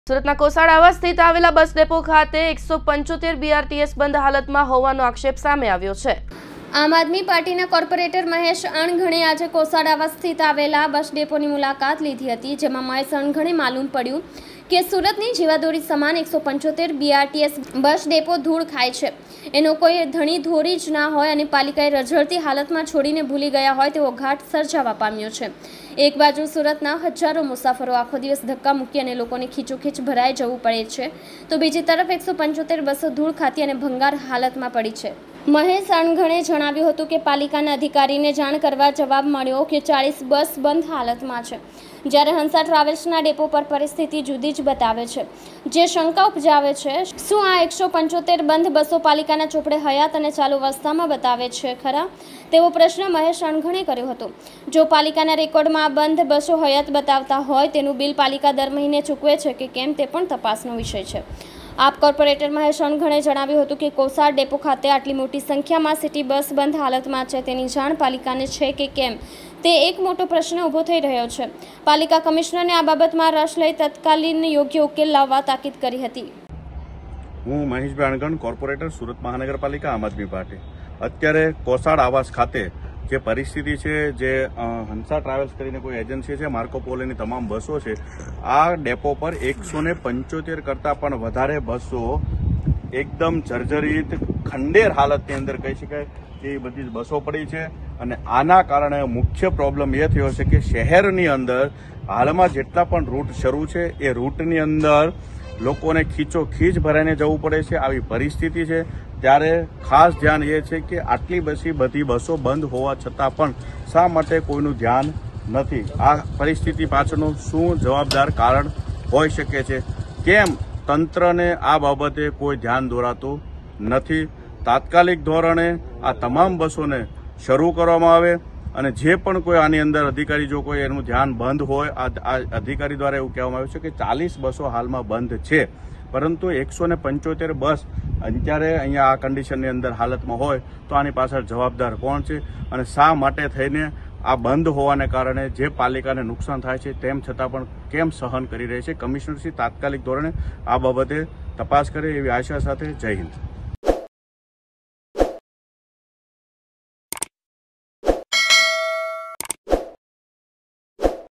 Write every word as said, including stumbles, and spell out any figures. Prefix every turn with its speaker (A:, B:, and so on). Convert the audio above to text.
A: સુરતના કોસાડાવા સ્થિત આવેલા બસ ડેપો ખાતે એકસો પંચોતેર બીઆરટીએસ બંધ હાલતમાં હોવાનો આક્ષેપ સામે આવ્યો છે।
B: આમ આદમી પાર્ટીના કોર્પોરેટર મહેશ અણઘણે આજે કોસાડાવા સ્થિત આવેલા બસ ડેપોની મુલાકાત લીધી હતી, જેમાં મહેશ અણઘણે માલુમ પડ્યું કે સુરતની જીવાદોરી સમાન એકસો પંચોતેર બીઆરટીએસ બસ ડેપો ધૂળ ખાય છે। એનો કોઈ ધણી ધોરી જ ના હોય અને પાલિકાએ રઝળતી હાલતમાં છોડીને ભૂલી ગયા હોય તેવો ઘાટ સર્જાવા પામ્યો છે। એક બાજુ સુરતના હજારો મુસાફરો આખો દિવસ ધક્કા મૂકી અને લોકોને ખીચોખીચ ભરાઈ જવું પડે છે, તો બીજી તરફ એકસો પંચોતેર બસો ધૂળ ખાતી અને ભંગાર હાલતમાં પડી છે। મહેશ અણઘણે જણાવ્યું હતું કે પાલિકાના અધિકારીને જાણ કરવા જવાબ મળ્યો કે ચાલીસ બસ બંધ હાલતમાં છે, જ્યારે હંસા ટ્રાવેલ્સના ડેપો પર પરિસ્થિતિ જુદી જ બતાવે છે, જે શંકા ઉપજાવે છે શું આ એકસો પંચોતેર બંધ બસો પાલિકાના ચોપડે હયાત અને ચાલુ અવસ્થામાં બતાવે છે ખરા, તેવો પ્રશ્ન મહેશ અણઘણે કર્યો હતો। જો પાલિકાના રેકોર્ડમાં આ બંધ બસો હયાત બતાવતા હોય તેનું બિલ પાલિકા દર મહિને ચૂકવે છે કે કેમ તે પણ તપાસનો વિષય છે। આપ કોર્પોરેટર મહેશ અણઘણે જણાવ્યું હતું કે કોસાડ ડેપો ખાતે આટલી મોટી સંખ્યામાં સિટી બસ બંધ હાલતમાં છે તેની જાણ પાલિકાને છે કે કેમ, તે એક મોટો પ્રશ્ન ઊભો થઈ રહ્યો છે। પાલિકા કમિશનરને આ બાબતમાં રસ લઈ તત્કાલીન યોગ્ય ઉકેલ લાવવા તાકીદ કરી હતી।
C: હું મહેશભાઈ અણઘણ, કોર્પોરેટર, સુરત મહાનગરપાલિકા, આમ આદમી પાર્ટી। અત્યારે કોસાડ આવાસ ખાતે જે પરિસ્થિતિ છે, જે હંસા ટ્રાવેલ્સ કરીને કોઈ એજન્સી છે, માર્કો પોલોની તમામ બસો છે, આ ડેપો પર એકસો ને પંચોતેર કરતાં પણ વધારે બસો એકદમ જર્જરિત ખંડેર હાલતની અંદર કહી શકાય એ બધી બસો પડી છે। અને આના કારણે મુખ્ય પ્રોબ્લેમ એ થયો છે કે શહેરની અંદર હાલમાં જેટલા પણ રૂટ શરૂ છે એ રૂટની અંદર લોકોને ખીચો ખીચ ભરાઈને જવું પડે છે। આવી પરિસ્થિતિ છે ત્યારે ખાસ ધ્યાન એ છે કે આટલી બસી બધી બસો બંધ હોવા છતાં પણ શા માટે કોઈનું ધ્યાન નથી? આ પરિસ્થિતિ પાછળનું શું જવાબદાર કારણ હોઈ શકે છે? કેમ તંત્રને આ બાબતે કોઈ ધ્યાન દોરાતું નથી? તાત્કાલિક ધોરણે આ તમામ બસોને શરૂ કરવામાં આવે અને જે પણ કોઈ આની અંદર અધિકારી જો કોઈ એનું ધ્યાન બંધ હોય, આ અધિકારી દ્વારા એવું કહેવામાં આવ્યું છે કે ચાલીસ બસો હાલમાં બંધ છે, પરંતુ એકસો ને પંચોતેર બસ અત્યારે અહીંયા આ કન્ડિશનની અંદર હાલતમાં હોય તો આની પાછળ જવાબદાર કોણ છે અને શા માટે થઈને આ બંધ હોવાને કારણે જે પાલિકાને નુકસાન થાય છે તેમ છતાં પણ કેમ સહન કરી રહી છે? કમિશનરશ્રી તાત્કાલિક ધોરણે આ બાબતે તપાસ કરે એવી આશા સાથે જય હિન્દ।